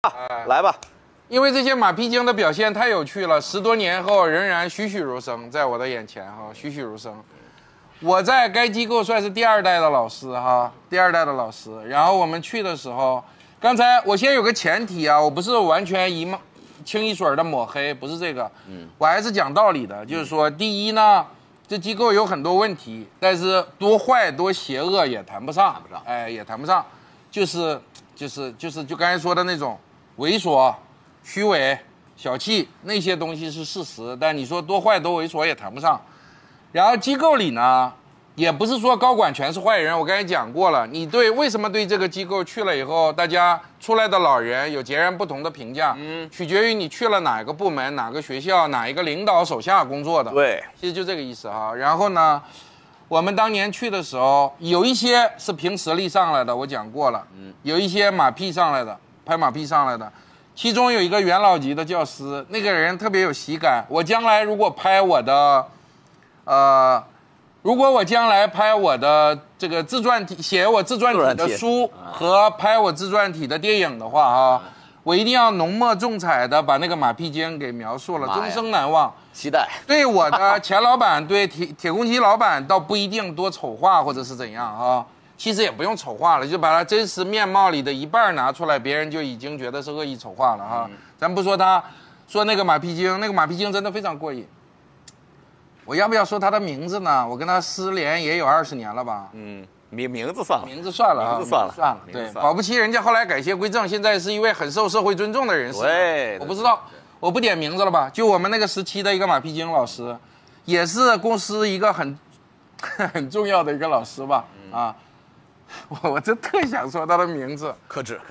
来吧， 因为这些马屁精的表现太有趣了，10多年后仍然栩栩如生，在我的眼前哈，栩栩如生。我在该机构算是第2代的老师哈，第2代的老师。然后我们去的时候，刚才我先有个前提啊，我不是完全清一水的抹黑，不是这个，我还是讲道理的，就是说，第一呢，这机构有很多问题，但是多坏多邪恶也谈不上，也谈不上，就刚才说的那种猥琐、虚伪、小气那些东西是事实，但你说多坏多猥琐也谈不上。然后机构里呢，也不是说高管全是坏人，我刚才讲过了。你为什么对这个机构去了以后，大家出来的老人有截然不同的评价？取决于你去了哪个部门、哪个学校、哪一个领导手下工作的。 对， 其实就这个意思哈。然后呢，我们当年去的时候，有一些是凭实力上来的，我讲过了。有一些马屁上来的，拍马屁上来的。其中有一个元老级的教师，那个人特别有喜感。我将来如果拍我的。如果我将来拍我的这个自传体，写我自传体的书和拍我自传体的电影的话哈，我一定要浓墨重彩的把那个马屁精给描述了，终生难忘。 期待。 对我的前老板，对铁公鸡老板倒不一定多丑化或者是怎样啊，其实也不用丑化了，就把他真实面貌里的一半拿出来，别人就已经觉得是恶意丑化了哈。咱不说他，说那个马屁精，那个马屁精真的非常过瘾。我要不要说他的名字呢？我跟他失联也有20年了吧？ 名字算了， 名字算了啊， 名字算了。 对，保不齐人家后来改邪归正，现在是一位很受社会尊重的人士。 对， 我不知道，我不点名字了吧？就我们那个时期的一个马屁精老师，也是公司一个很重要的一个老师吧？我真特想说他的名字。 克制。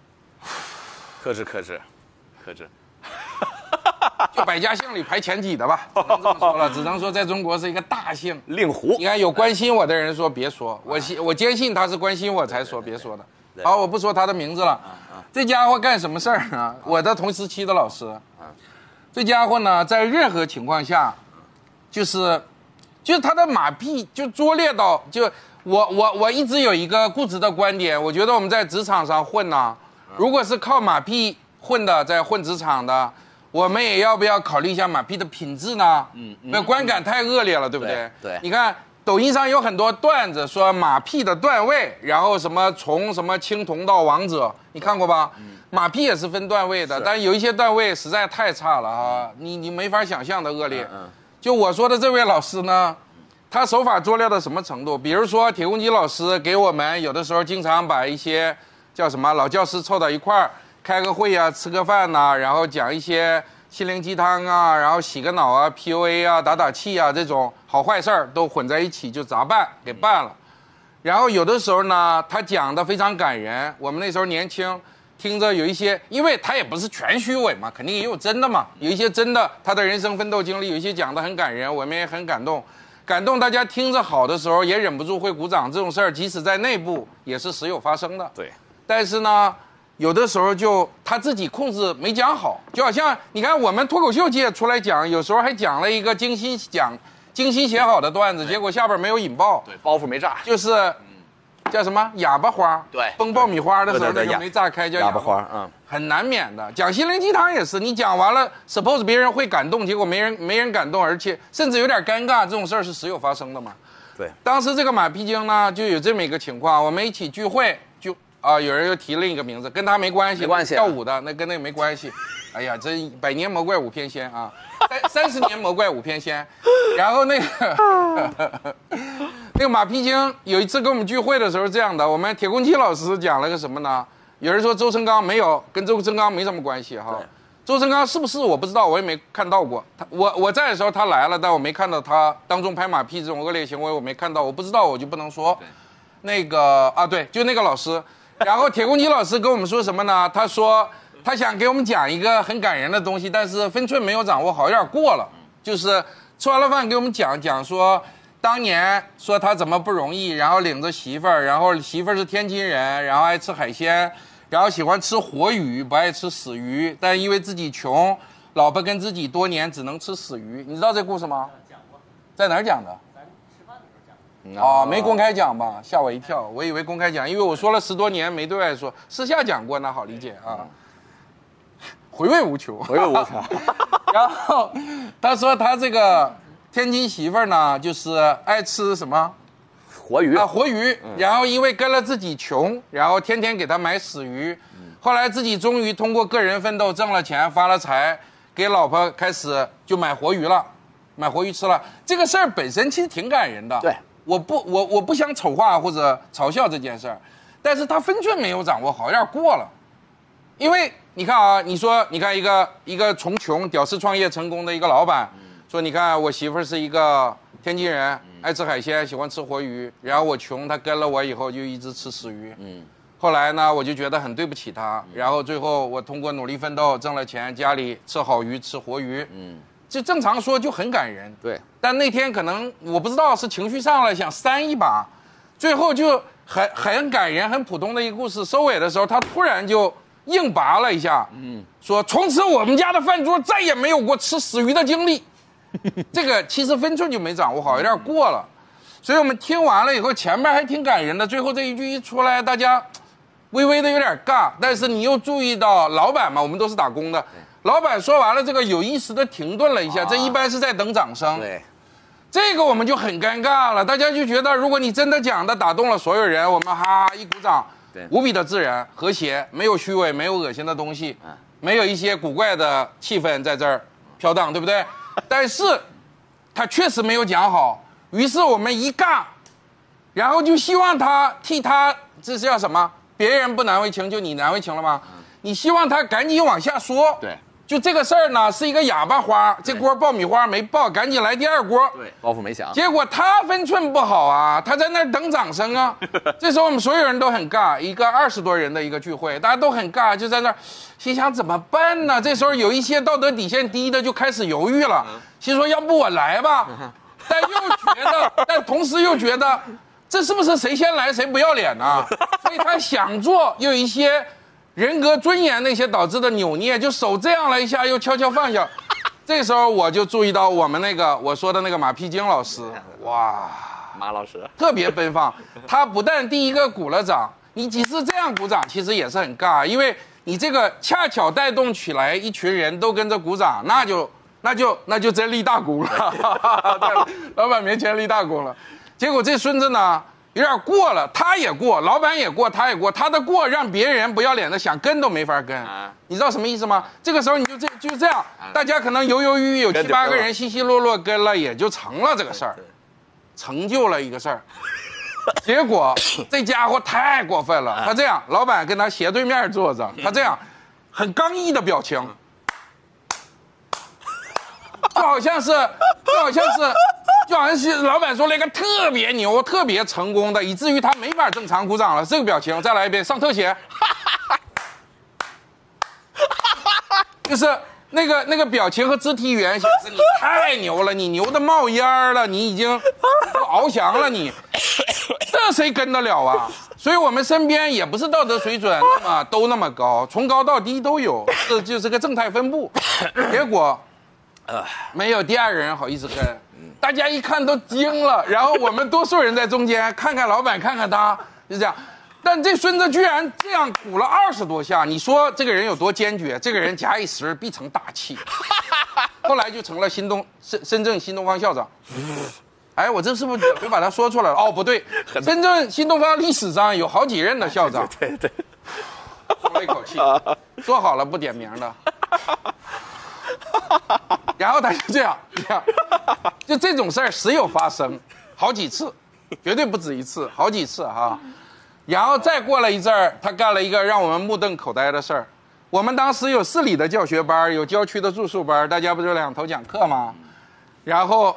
就百家姓里排前几的吧，只能这么说了，只能说在中国是一个大姓。 令狐， 你看有关心我的人说别说，我坚信他是关心我才说别说的。好，我不说他的名字了。这家伙干什么事儿呢？我的同时期的老师，这家伙呢，在任何情况下，就是他的马屁就拙劣到，就我一直有一个固执的观点，我觉得我们在职场上混呢，如果是靠马屁混的，在混职场的。我们也要不要考虑一下马屁的品质呢？那观感太恶劣了，对不对？ 对， 你看抖音上有很多段子说马屁的段位，然后什么从什么青铜到王者，你看过吧？马屁也是分段位的，但有一些段位实在太差了哈，你没法想象的恶劣。就我说的这位老师呢，他手法拙劣到什么程度？比如说铁公鸡老师给我们有的时候经常把一些叫什么老教师凑到一块儿。开个会啊，吃个饭呐，然后讲一些心灵鸡汤啊，然后洗个脑啊 ，PUA 啊，打气啊，这种好坏事儿都混在一起就砸办给办了。然后有的时候呢，他讲的非常感人。我们那时候年轻，听着有一些，因为他也不是全虚伪嘛，肯定也有真的嘛，有一些真的他的人生奋斗经历，有一些讲的很感人，我们也很感动。感动大家听着好的时候，也忍不住会鼓掌。这种事儿，即使在内部也是时有发生的。 对， 但是呢。有的时候就他自己控制没讲好，就好像你看我们脱口秀界出来讲，有时候还讲了一个精心写好的段子，结果下边没有引爆， 对，包袱没炸， 就是叫什么哑巴花， 对， 崩爆米花的时候那个没炸开叫哑巴花， 很难免的。讲心灵鸡汤也是，你讲完了 ，suppose 别人会感动，结果没人感动，而且甚至有点尴尬，这种事儿是时有发生的嘛。 对， 当时这个马屁精呢就有这么一个情况，我们一起聚会就。有人又提另一个名字，跟他没关系，跳舞的那跟那个没关系。哎呀，这100年魔怪5偏仙啊，30年魔怪5偏仙。然后那个马屁精有一次跟我们聚会的时候这样的，我们铁公鸡老师讲了个什么呢？有人说周成刚没有，跟周成刚没什么关系哈。周成刚是不是我不知道，我也没看到过。我在的时候他来了，但我没看到他当众拍马屁这种恶劣行为，我没看到，我不知道我就不能说。那个对，就那个老师。然后铁公鸡老师跟我们说什么呢？他说他想给我们讲一个很感人的东西，但是分寸没有掌握好，有点过了。就是吃完了饭给我们讲说，当年说他怎么不容易，然后领着媳妇儿，然后媳妇儿是天津人，然后爱吃海鲜，然后喜欢吃活鱼，不爱吃死鱼，但因为自己穷，老婆跟自己多年只能吃死鱼。你知道这故事吗？讲过，在哪儿讲的？没公开讲吧，吓我一跳，我以为公开讲，因为我说了10多年没对外说，私下讲过那好理解啊。 回味无穷， 回味无穷。 然后他说他这个天津媳妇儿呢，就是爱吃什么活鱼啊，活鱼。然后因为跟了自己穷，然后天天给他买死鱼。后来自己终于通过个人奋斗挣了钱，发了财，给老婆开始就买活鱼了，买活鱼吃了。这个事儿本身其实挺感人的。 对， 我不想丑化或者嘲笑这件事儿，但是他分寸没有掌握好，有点过了。因为你看啊，你说你看一个从穷屌丝创业成功的一个老板，说你看我媳妇儿是一个天津人，爱吃海鲜，喜欢吃活鱼，然后我穷，她跟了我以后就一直吃死鱼。后来呢，我就觉得很对不起她，然后最后我通过努力奋斗挣了钱，家里吃好鱼吃活鱼，这正常说就很感人。 对， 但那天可能我不知道是情绪上来想扇一把，最后就很感人很普通的一个故事，收尾的时候他突然就硬拔了一下，说从此我们家的饭桌再也没有过吃死鱼的经历。这个其实分寸就没掌握好，有点过了。所以我们听完了以后，前面还挺感人的，最后这一句一出来，大家微微的有点尬，但是你又注意到老板嘛，我们都是打工的，老板说完了这个有意识的停顿了一下，这一般是在等掌声。 对， 这个我们就很尴尬了，大家就觉得如果你真的讲的打动了所有人，我们哈一鼓掌，无比的自然和谐，没有虚伪，没有恶心的东西，没有一些古怪的气氛在这儿飘荡，对不对？但是他确实没有讲好，于是我们一尬，然后就希望他替他，这是叫什么？别人不难为情，就你难为情了吗？你希望他赶紧往下说。 对， 就这个事儿呢，是一个哑巴花，这锅爆米花没爆，赶紧来第二锅。 对，包袱没响。 结果他分寸不好啊，他在那儿等掌声啊。这时候我们所有人都很尬，一个20多人的一个聚会，大家都很尬，就在那儿心想怎么办呢？这时候有一些道德底线低的就开始犹豫了，心说要不我来吧，但又觉得，但同时又觉得。这是不是谁先来谁不要脸呢？所以他想做，又有一些人格尊严那些导致的扭捏，就手这样了一下，又悄悄放下。这时候我就注意到我们那个我说的那个马屁精老师，哇， 马老师特别奔放。他不但第一个鼓了掌，你即使这样鼓掌，其实也是很尬，因为你这个恰巧带动起来一群人都跟着鼓掌，那就真立大功了，在老板面前立大功了。结果这孙子呢有点过了，他也过，老板也过，他也过，他的过让别人不要脸的想跟都没法跟，你知道什么意思吗？这个时候你就这样，大家可能犹犹豫豫有7、8个人稀稀落落跟了，也就成了这个事儿，成就了一个事儿。结果这家伙太过分了，他这样，老板跟他斜对面坐着，他这样很刚毅的表情，就好像是老板说了一个特别牛、特别成功的，以至于他没法正常鼓掌了。这个表情，再来一遍，上特写，就是那个表情和肢体语言显示你太牛了，你牛的冒烟了，你已经翱翔了你，这谁跟得了啊？所以我们身边也不是道德水准都那么高，从高到低都有，这就是个正态分布。结果。没有第二个人好意思跟，大家一看都惊了，然后我们多数人在中间看看老板，看看他，就这样。但这孙子居然这样鼓了20多下，你说这个人有多坚决？这个人假以时日必成大器。后来就成了深圳新东方校长。哎，我这是不是没把他说出来了？哦，不对，深圳新东方历史上有好几任的校长。 对， 松了一口气，说好了不点名的。然后他就这样，就这种事儿时有发生，好几次，绝对不止一次，好几次哈。然后再过了一阵儿，他干了一个让我们目瞪口呆的事儿。我们当时有市里的教学班，有郊区的住宿班，大家不就2头讲课吗？然后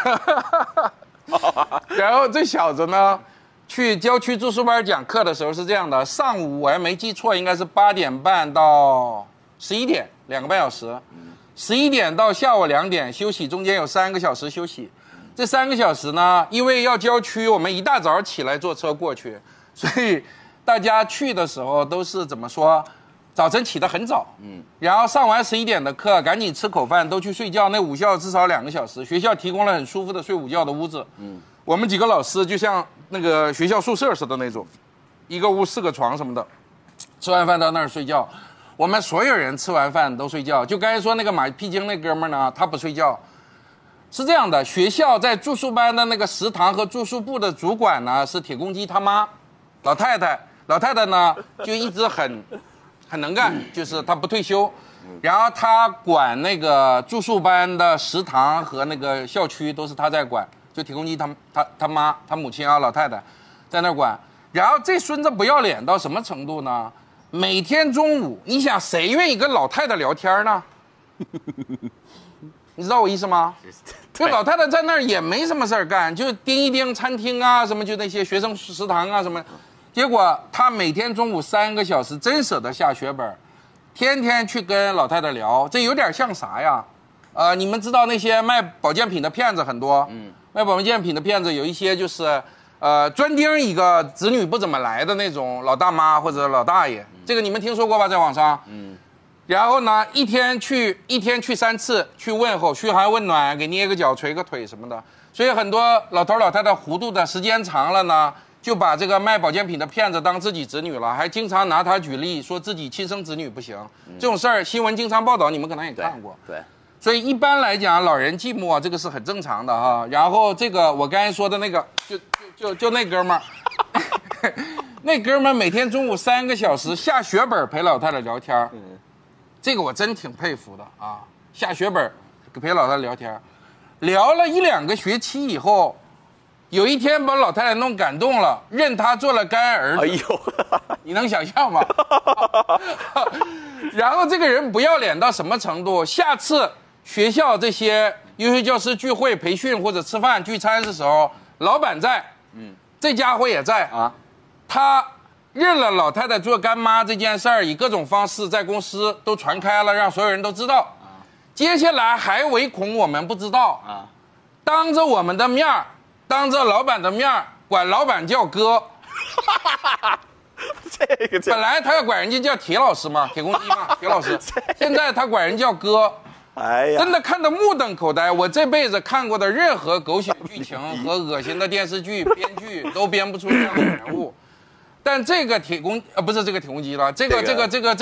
这小子呢，去郊区住宿班讲课的时候是这样的：上午我要没记错，应该是8点半到11点，2个半小时。11点到下午2点休息，中间有3个小时休息。这3个小时呢，因为要郊区，我们一大早起来坐车过去，所以大家去的时候都是怎么说？早晨起得很早，然后上完11点的课，赶紧吃口饭，都去睡觉。那午觉至少2个小时，学校提供了很舒服的睡午觉的屋子。我们几个老师就像那个学校宿舍似的那种，一个屋4个床什么的。吃完饭到那儿睡觉。 我们所有人吃完饭都睡觉。就刚才说那个马屁精那哥们儿呢，他不睡觉。是这样的，学校在住宿班的那个食堂和住宿部的主管呢是铁公鸡他妈，老太太。老太太呢就一直很能干，就是她不退休。然后她管那个住宿班的食堂和那个校区都是她在管，就铁公鸡他妈他母亲啊老太太在那管。然后这孙子不要脸到什么程度呢？每天中午，你想谁愿意跟老太太聊天呢？你知道我意思吗？就老太太在那儿也没什么事儿干，就盯一盯餐厅啊什么，就那些学生食堂啊什么。结果她每天中午3个小时真舍得下血本，天天去跟老太太聊，这有点像啥呀？你们知道那些卖保健品的骗子很多，卖保健品的骗子有一些就是专盯一个子女不怎么来的那种老大妈或者老大爷，这个你们听说过吧？在网上，然后呢，一天去3次，去问候、嘘寒问暖，给捏个脚、捶个腿什么的。所以很多老头老太太糊涂的时间长了呢，就把这个卖保健品的骗子当自己子女了，还经常拿他举例，说自己亲生子女不行。这种事儿新闻经常报道，你们可能也看过。 对。 所以一般来讲，老人寂寞这个是很正常的哈。然后这个我刚才说的那个，就那哥们儿，那哥们儿每天中午3个小时下血本陪老太太聊天，这个我真挺佩服的啊。下血本陪老太太聊天，聊了1、2个学期以后，有一天把老太太弄感动了，认她做了干儿子。 哎呦， 你能想象吗？然后这个人不要脸到什么程度？下次学校这些优秀教师聚会、培训或者吃饭聚餐的时候，老板在，这家伙也在啊。他认了老太太做干妈这件事儿，以各种方式在公司都传开了，让所有人都知道。接下来还唯恐我们不知道啊，当着我们的面儿，当着老板的面儿，管老板叫哥。 这个本来他要管人家叫铁老师嘛，铁公鸡嘛，铁老师。现在他管人叫哥。 哎呀， 真的看得目瞪口呆。我这辈子看过的任何狗血剧情和恶心的电视剧编剧都编不出这样的人物。但这个不是这个铁公鸡了，这个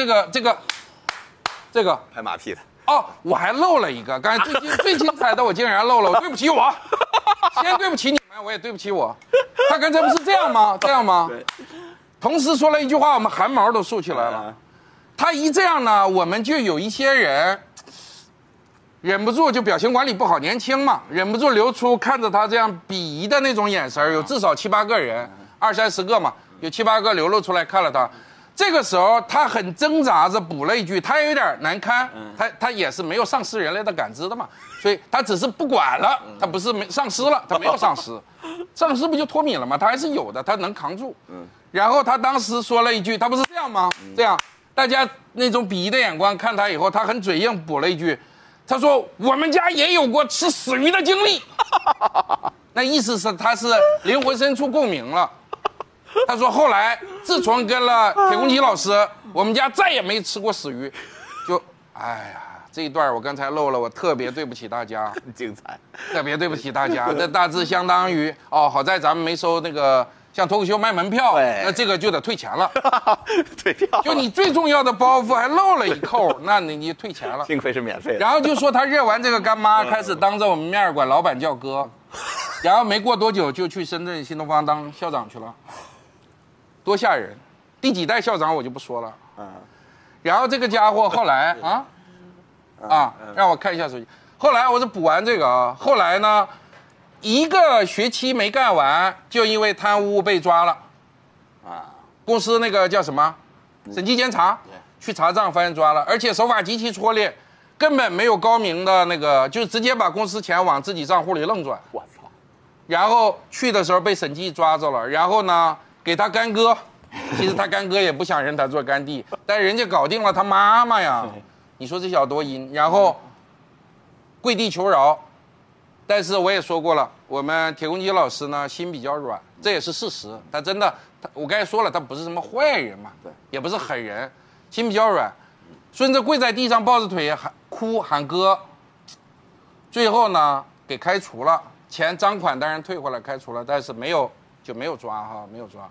拍马屁的。 哦，我还漏了一个，刚才最精彩的我竟然漏了，对不起我，先对不起你们，我也对不起我。他刚才不是这样吗？这样吗？同时说了一句话，我们汗毛都竖起来了。他一这样呢，我们就有一些人忍不住就表情管理不好，年轻嘛，忍不住流出看着他这样鄙夷的那种眼神，有至少7、8个人，20、30个嘛，有7、8个流露出来看了他。这个时候他很挣扎着补了一句，他有点难堪，他也是没有丧失人类的感知的嘛，所以他只是不管了，他不是丧失了，他没有丧失，丧失不就脱敏了吗？他还是有的，他能扛住。然后他当时说了一句，他不是这样吗？这样，大家那种鄙夷的眼光看他以后，他很嘴硬补了一句，他说我们家也有过吃死鱼的经历。那意思是他是灵魂深处共鸣了。他说后来自从跟了铁公鸡老师，我们家再也没吃过死鱼。就哎呀，这一段我刚才漏了，我特别对不起大家， 精彩， 特别对不起大家。这大致相当于哦，好在咱们没收那个像脱口秀卖门票，那这个就得退钱了。 退票， 就你最重要的包袱还漏了一扣，那你退钱了。 幸亏是免费的。 然后就说他认完这个干妈，开始当着我们面管老板叫哥，然后没过多久就去深圳新东方当校长去了，多吓人！第几代校长我就不说了。然后这个家伙后来让我看一下手机。后来我是补完这个啊，后来呢，1个学期没干完，就因为贪污被抓了。公司那个叫什么？审计监察去查账，发现抓了，而且手法极其拙劣，根本没有高明的那个，就直接把公司钱往自己账户里愣转。 我操！ 然后去的时候被审计抓着了，然后呢给他干哥，其实他干哥也不想认他做干弟，但人家搞定了他妈妈呀，你说这小多阴，然后跪地求饶。但是我也说过了，我们铁公鸡老师呢心比较软，这也是事实。他真的，我刚才说了，他不是什么坏人嘛，也不是狠人，心比较软。孙子跪在地上抱着腿喊哥，最后呢给开除了，钱赃款当然退回来开除了，但是没有抓哈，没有抓。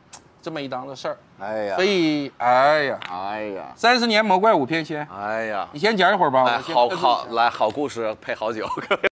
这么一档子事儿。 哎呀所，以，哎呀，30年魔怪五片仙， 哎呀， 你先讲一会儿吧。 来， 我先好克制一下好来，好故事配好酒。